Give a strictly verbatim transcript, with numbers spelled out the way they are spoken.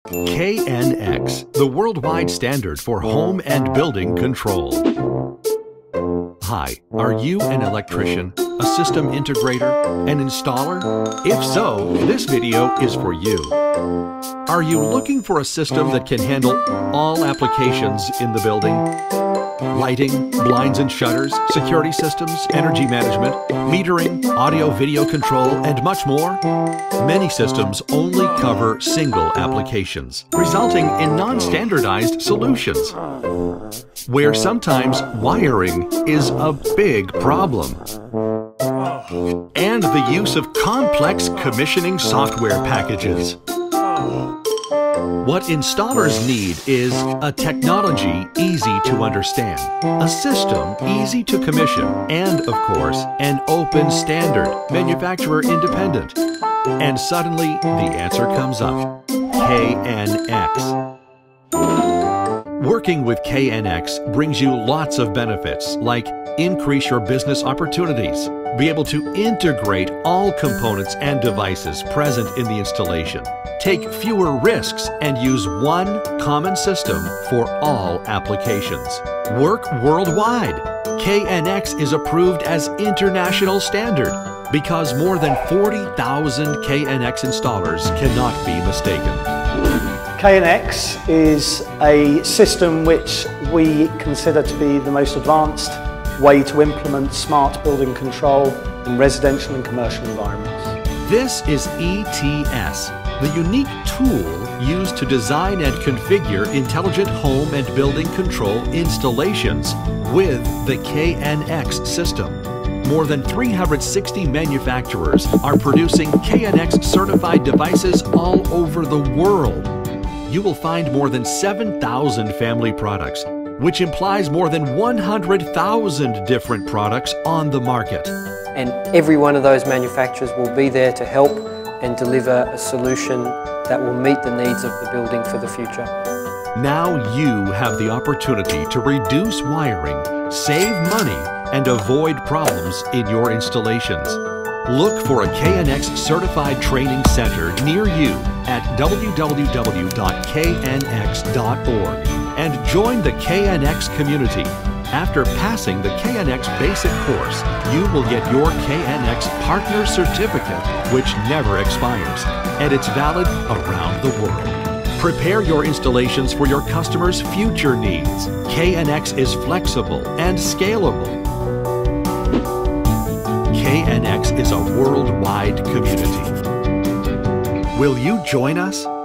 K N X, the worldwide standard for home and building control. Hi, are you an electrician, a system integrator, an installer? If so, this video is for you. Are you looking for a system that can handle all applications in the building? Lighting, blinds and shutters, security systems, energy management, metering, audio-video control, and much more? Many systems only cover single applications, resulting in non-standardized solutions, where sometimes wiring is a big problem, and the use of complex commissioning software packages. What installers need is a technology easy to understand, a system easy to commission, and, of course, an open standard, manufacturer independent. And suddenly, the answer comes up: K N X. Working with K N X brings you lots of benefits, like increase your business opportunities, be able to integrate all components and devices present in the installation, take fewer risks, and use one common system for all applications. Work worldwide. K N X is approved as international standard because more than forty thousand K N X installers cannot be mistaken. K N X is a system which we consider to be the most advanced way to implement smart building control in residential and commercial environments. This is E T S, the unique tool used to design and configure intelligent home and building control installations with the K N X system. More than three hundred sixty manufacturers are producing K N X certified devices all over the world. You will find more than seven thousand family products, which implies more than one hundred thousand different products on the market. And every one of those manufacturers will be there to help and deliver a solution that will meet the needs of the building for the future. Now you have the opportunity to reduce wiring, save money, and avoid problems in your installations. Look for a K N X certified training center near you at w w w dot k n x dot org and join the K N X community. After passing the K N X basic course, you will get your K N X partner certificate, which never expires, and it's valid around the world. Prepare your installations for your customers' future needs. K N X is flexible and scalable. K N X is a worldwide community. Will you join us?